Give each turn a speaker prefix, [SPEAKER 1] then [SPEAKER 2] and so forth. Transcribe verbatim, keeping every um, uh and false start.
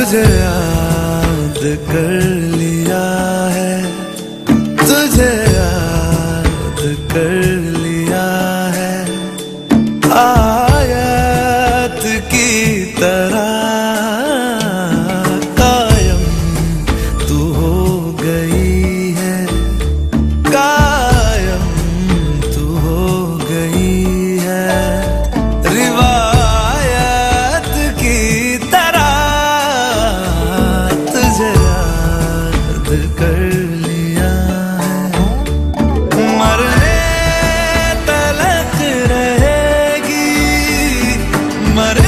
[SPEAKER 1] तुझे याद कर लिया है, तुझे याद कर लिया है, आयत की तरह कायम तू हो गई है, कायम तू हो गई है, रिवायत की तरह तुझे याद कर लिया है, मरने तलक रहेगी, मर